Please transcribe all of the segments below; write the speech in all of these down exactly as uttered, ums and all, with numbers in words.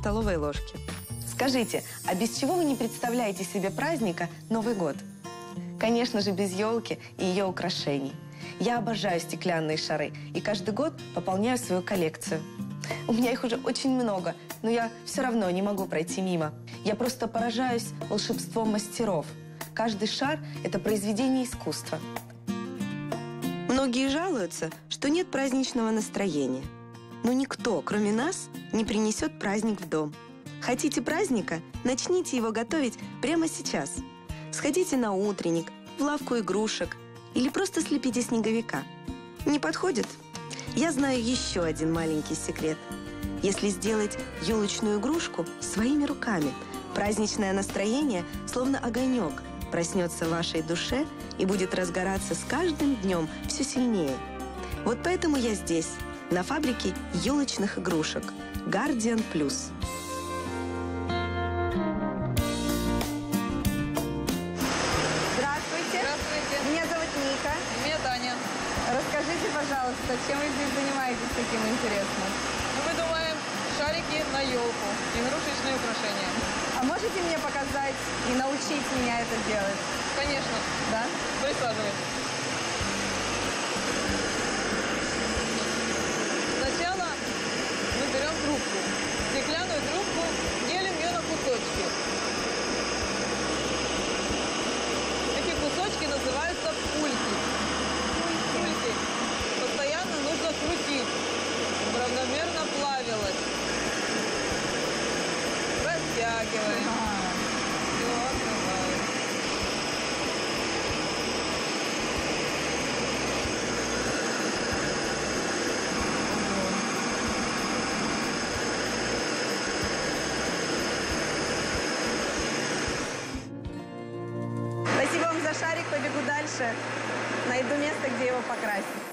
столовой ложки. Скажите, а без чего вы не представляете себе праздника Новый год? Конечно же, без елки и ее украшений. Я обожаю стеклянные шары и каждый год пополняю свою коллекцию. У меня их уже очень много, но я все равно не могу пройти мимо. Я просто поражаюсь волшебством мастеров. Каждый шар – это произведение искусства. Многие жалуются, что нет праздничного настроения. Но никто, кроме нас, не принесет праздник в дом. Хотите праздника? Начните его готовить прямо сейчас. Сходите на утренник, в лавку игрушек или просто слепите снеговика. Не подходит? Я знаю еще один маленький секрет. Если сделать елочную игрушку своими руками, праздничное настроение, словно огонек, проснется в вашей душе и будет разгораться с каждым днем все сильнее. Вот поэтому я здесь, на фабрике елочных игрушек Guardian Plus. Меня зовут Ника. Меня Таня. Расскажите, пожалуйста, чем вы здесь занимаетесь таким интересным? Мы выдуваем шарики на елку, игрушечные украшения. А можете мне показать и научить меня это делать? Конечно. Да? Присаживайтесь. Сначала мы берем трубку, стеклянную трубку, делим ее на кусочки. Кусочки называются пульки. Пульки. Постоянно нужно крутить, чтобы равномерно плавилось. Растягиваем. Ага. Все, открываем. Спасибо вам за шарик, побегу дальше. Найду место, где его покрасить.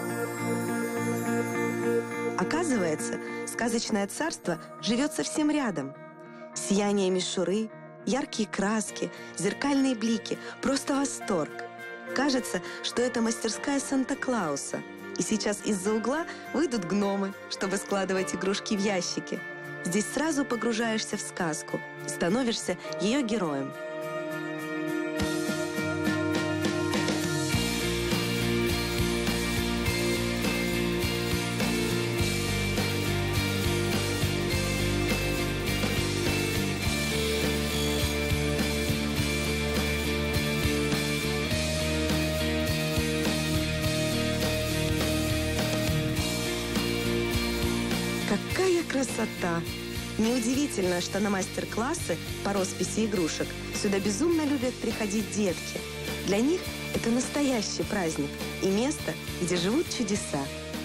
Оказывается, сказочное царство живет совсем рядом. Сияние мишуры, яркие краски, зеркальные блики – просто восторг. Кажется, что это мастерская Санта-Клауса. И сейчас из-за угла выйдут гномы, чтобы складывать игрушки в ящики. Здесь сразу погружаешься в сказку и становишься ее героем. Какая красота! Неудивительно, что на мастер-классы по росписи игрушек сюда безумно любят приходить детки. Для них это настоящий праздник и место, где живут чудеса.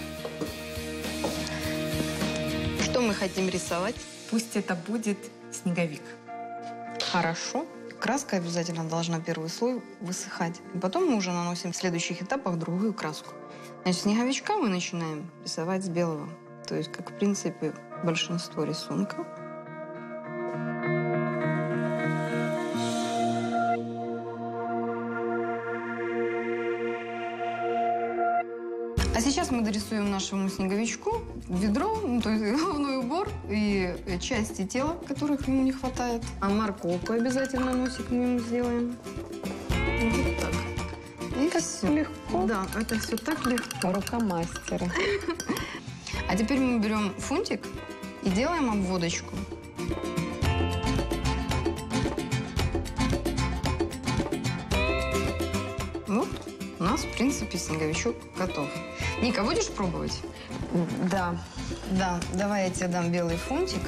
Что мы хотим рисовать? Пусть это будет снеговик. Хорошо. Краска обязательно должна первый слой высыхать. И потом мы уже наносим в следующих этапах другую краску. Значит, снеговичка мы начинаем рисовать с белого. То есть, как в принципе, большинство рисунков. А сейчас мы дорисуем нашему снеговичку ведро, ну, то есть головной убор и части тела, которых ему не хватает. А морковку обязательно носик мы ему сделаем. Вот так. И так все. Легко. Да, это все так легко. Рука мастера. А теперь мы берем фунтик и делаем обводочку. Вот, у нас, в принципе, снеговичок готов. Ника, будешь пробовать? Да. Да, давай я тебе дам белый фунтик.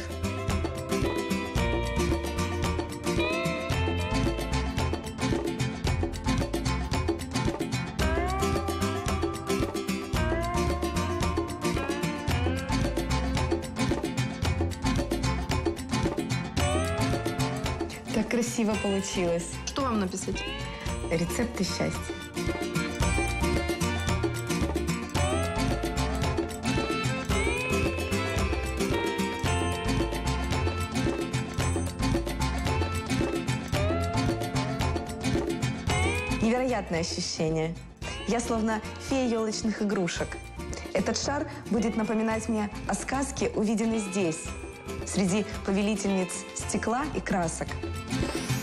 Так красиво получилось. Что вам написать? Рецепты счастья. Невероятное ощущение. Я словно фея елочных игрушек. Этот шар будет напоминать мне о сказке, увиденной здесь. среди повелительниц стекла и красок.